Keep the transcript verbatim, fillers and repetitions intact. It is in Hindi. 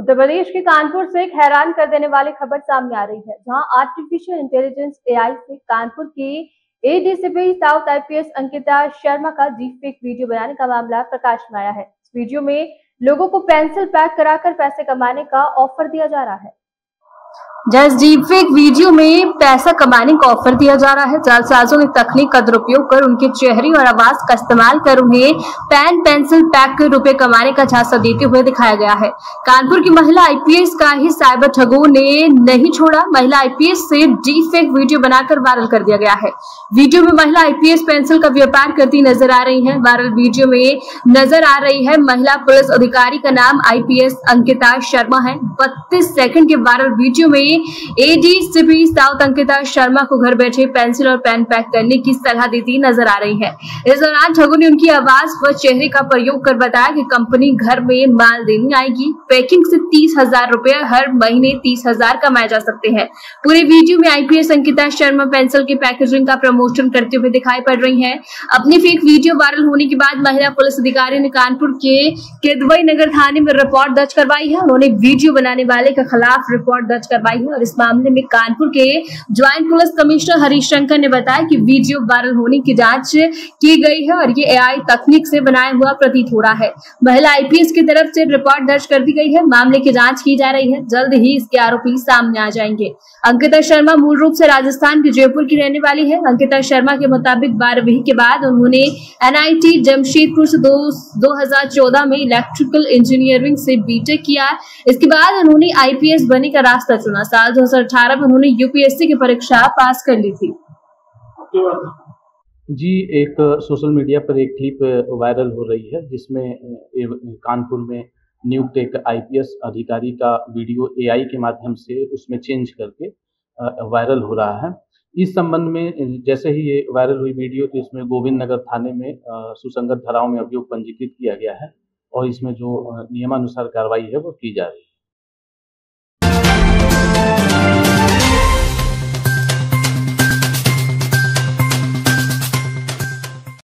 उत्तर प्रदेश के कानपुर से एक हैरान कर देने वाली खबर सामने आ रही है, जहां आर्टिफिशियल इंटेलिजेंस एआई से कानपुर की ADCP south IPS Ankita Sharma का डीपफेक वीडियो बनाने का मामला प्रकाश में आया है। इस वीडियो में लोगों को पेंसिल पैक कराकर पैसे कमाने का ऑफर दिया जा रहा है। जहां डीपफेक वीडियो में पैसा कमाने का ऑफर दिया जा रहा है। जालसाजों ने तकनीक का दुरुपयोग कर उनके चेहरे और आवाज का इस्तेमाल कर उन्हें पेन पेंसिल पैक कर रुपए कमाने का झांसा देते हुए दिखाया गया है। कानपुर की महिला आईपीएस का ही साइबर ठगों ने नहीं छोड़ा। महिला आईपीएस से डीपफेक वीडियो बनाकर वायरल कर दिया गया है। वीडियो में महिला आईपीएस पेंसिल का व्यापार करती नजर आ रही है। वायरल वीडियो में नजर आ रही है महिला पुलिस अधिकारी का नाम आईपीएस अंकिता शर्मा है। बत्तीस सेकंड के वायरल वीडियो में एडीसीपी साउथ अंकिता शर्मा को घर बैठे पेंसिल और पेन पैक करने की सलाह देती नजर आ रही है। इस दौरान ठगों ने उनकी आवाज व चेहरे का प्रयोग कर बताया कि कंपनी घर में माल देने आएगी। पैकिंग से तीस हजार रुपए हर महीने तीस हजार कमाए जा सकते हैं। पूरे वीडियो में आईपीएस अंकिता शर्मा पेंसिल की पैकेजिंग का प्रमोशन करते हुए दिखाई पड़ रही है। अपनी फेक वीडियो वायरल होने के बाद महिला पुलिस अधिकारी ने कानपुर के केदवई नगर थाने में रिपोर्ट दर्ज करवाई है। उन्होंने वीडियो बनाने वाले के खिलाफ रिपोर्ट दर्ज करवाई है और इस मामले में कानपुर के joint police commissioner Harish Shankar ने बताया कि वीडियो वायरल होने की जांच की गई है और ये एआई तकनीक से बनाया हुआ प्रतीत हो रहा है। महिला आईपीएस की तरफ से रिपोर्ट दर्ज कर दी गई है। मामले की जांच की जा रही है। जल्द ही इसके आरोपी सामने आ जाएंगे। अंकिता शर्मा मूल रूप से राजस्थान के जयपुर की रहने वाली है। अंकिता शर्मा के मुताबिक बारहवीं के बाद उन्होंने एनआईटी जमशेदपुर से दो हजार चौदह में इलेक्ट्रिकल इंजीनियरिंग से बीटेक किया। इसके बाद उन्होंने आईपीएस बनने का रास्ता चुना। साल दो हजार अठारह में उन्होंने यूपीएससी की परीक्षा पास कर ली थी। जी, एक सोशल मीडिया पर एक क्लिप वायरल हो रही है जिसमें कानपुर में नियुक्त एक आईपीएस अधिकारी का वीडियो एआई के माध्यम से उसमें चेंज करके वायरल हो रहा है। इस संबंध में जैसे ही ये वायरल हुई वीडियो तो इसमें गोविंद नगर थाने में सुसंगत धाराओं में अभियोग पंजीकृत किया गया है और इसमें जो नियमानुसार कार्रवाई है वो की जा रही है।